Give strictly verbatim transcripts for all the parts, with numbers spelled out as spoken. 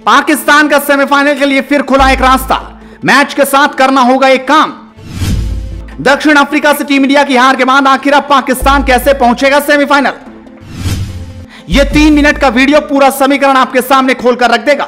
पाकिस्तान का सेमीफाइनल के लिए फिर खुला एक रास्ता। मैच के साथ करना होगा एक काम। दक्षिण अफ्रीका से टीम इंडिया की हार के बाद आखिर अब पाकिस्तान कैसे पहुंचेगा सेमीफाइनल? यह तीन मिनट का वीडियो पूरा समीकरण आपके सामने खोलकर रख देगा।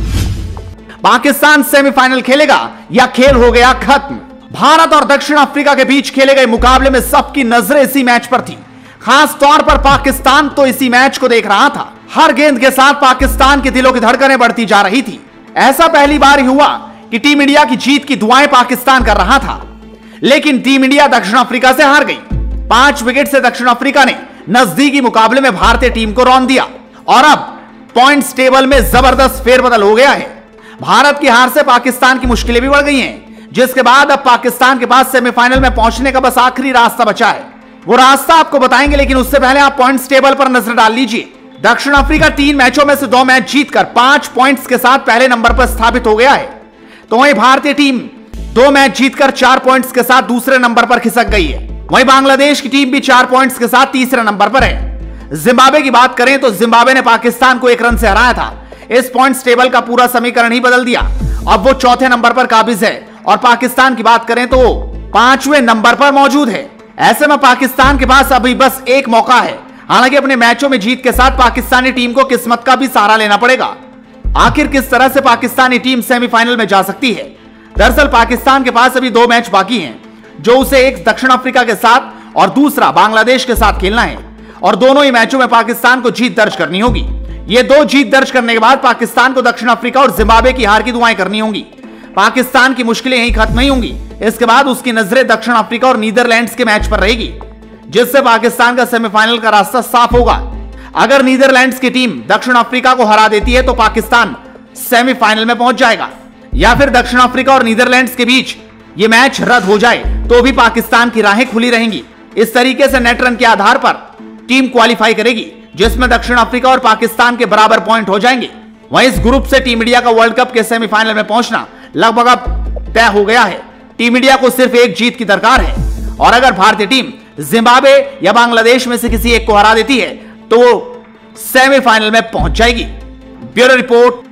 पाकिस्तान सेमीफाइनल खेलेगा या खेल हो गया खत्म? भारत और दक्षिण अफ्रीका के बीच खेले गए मुकाबले में सबकी नजरें इसी मैच पर थी। खास तौर पर पाकिस्तान तो इसी मैच को देख रहा था। हर गेंद के साथ पाकिस्तान के दिलों की धड़कनें बढ़ती जा रही थी। ऐसा पहली बार ही हुआ कि टीम इंडिया की जीत की दुआएं पाकिस्तान कर रहा था, लेकिन टीम इंडिया दक्षिण अफ्रीका से हार गई। पांच विकेट से दक्षिण अफ्रीका ने नजदीकी मुकाबले में भारतीय टीम को रौंद दिया और अब पॉइंट्स टेबल में जबरदस्त फेरबदल हो गया है। भारत की हार से पाकिस्तान की मुश्किलें भी बढ़ गई हैं, जिसके बाद अब पाकिस्तान के पास सेमीफाइनल में पहुंचने का बस आखिरी रास्ता बचा है। वो रास्ता आपको बताएंगे, लेकिन उससे पहले आप पॉइंट्स टेबल पर नजर डाल लीजिए। दक्षिण अफ्रीका तीन मैचों में से दो मैच जीतकर पांच पॉइंट्स के साथ पहले नंबर पर स्थापित हो गया है, तो वहीं भारतीय टीम दो मैच जीतकर चार पॉइंट्स के साथ दूसरे नंबर पर खिसक गई है। वहीं बांग्लादेश की टीम भी चार पॉइंट्स के साथ तीसरे नंबर पर है। जिम्बाब्वे की बात करें तो जिम्बाब्वे ने पाकिस्तान को एक रन से हराया था। इस पॉइंट्स टेबल का पूरा समीकरण ही बदल दिया। अब वो चौथे नंबर पर काबिज है और पाकिस्तान की बात करें तो पांचवें नंबर पर मौजूद है। ऐसे में पाकिस्तान के पास अभी बस एक मौका है। हालांकि अपने मैचों में जीत के साथ पाकिस्तानी टीम को किस्मत का भी सहारा लेना पड़ेगा। आखिर किस तरह से पाकिस्तानी टीम सेमीफाइनल में जा सकती है? दरअसल पाकिस्तान के पास अभी दो मैच बाकी हैं, जो उसे एक दक्षिण अफ्रीका के साथ और दूसरा बांग्लादेश के साथ खेलना है, और दोनों ही मैचों में पाकिस्तान को जीत दर्ज करनी होगी। ये दो जीत दर्ज करने के बाद पाकिस्तान को दक्षिण अफ्रीका और जिम्बाब्वे की हार की दुआएं करनी होंगी। पाकिस्तान की मुश्किलें यहीं खत्म नहीं होंगी। इसके बाद उसकी नजरें दक्षिण अफ्रीका और नीदरलैंड्स के मैच पर रहेगी, जिससे पाकिस्तान का सेमीफाइनल का रास्ता साफ होगा। अगर नीदरलैंड्स की टीम दक्षिण अफ्रीका को हरा देती है तो पाकिस्तान सेमीफाइनल में पहुंच जाएगा, या फिर दक्षिण अफ्रीका और नीदरलैंड्स के बीच यह मैच रद्द हो जाए तो भी पाकिस्तान की राहें खुली रहेंगी। इस तरीके से नेट रन के आधार पर टीम क्वालिफाई करेगी, जिसमें दक्षिण अफ्रीका और पाकिस्तान के बराबर पॉइंट हो जाएंगे। वहीं इस ग्रुप से टीम इंडिया का वर्ल्ड कप के सेमीफाइनल में पहुंचना लगभग अब तय हो गया है। टीम इंडिया को सिर्फ एक जीत की दरकार है, और अगर भारतीय टीम जिम्बाब्वे या बांग्लादेश में से किसी एक को हरा देती है तो वो सेमीफाइनल में पहुंच जाएगी। Bureau report,